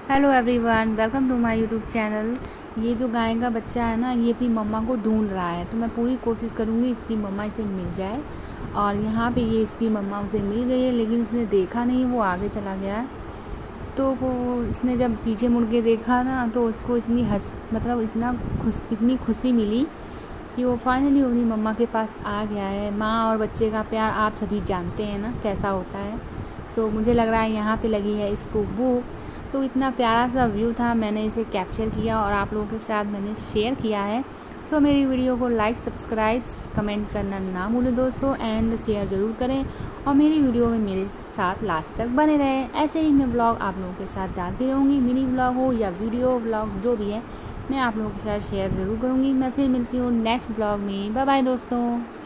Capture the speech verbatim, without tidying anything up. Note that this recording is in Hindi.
Hello everyone, welcome to my YouTube channel. ये जो गाय का बच्चा है ना, ये अपनी मम्मा को ढूंढ रहा है, तो मैं पूरी कोशिश करूँगी इसकी मम्मा इसे मिल जाए। और यहाँ पे ये इसकी मम्मा उसे मिल गई है, लेकिन उसने देखा नहीं, वो आगे चला गया है। तो वो उसने जब पीछे मुड़ के देखा ना, तो उसको इतनी हंस मतलब इतना खुश इतनी खुशी मिली कि वो फाइनली अपनी मम्मा के पास आ गया है। माँ और बच्चे का प्यार आप सभी जानते हैं ना कैसा होता है। सो मुझे लग रहा है यहाँ पे लगी है इसको भूख। तो इतना प्यारा सा व्यू था, मैंने इसे कैप्चर किया और आप लोगों के साथ मैंने शेयर किया है। सो मेरी वीडियो को लाइक, सब्सक्राइब, कमेंट करना ना भूलें दोस्तों, एंड शेयर ज़रूर करें। और मेरी वीडियो में मेरे साथ लास्ट तक बने रहें। ऐसे ही मैं ब्लॉग आप लोगों के साथ डालती रहूँगी, मिनी ब्लॉग हो या वीडियो ब्लॉग जो भी है, मैं आप लोगों के साथ शेयर ज़रूर करूँगी। मैं फिर मिलती हूँ नेक्स्ट ब्लॉग में। बाय बाय दोस्तों।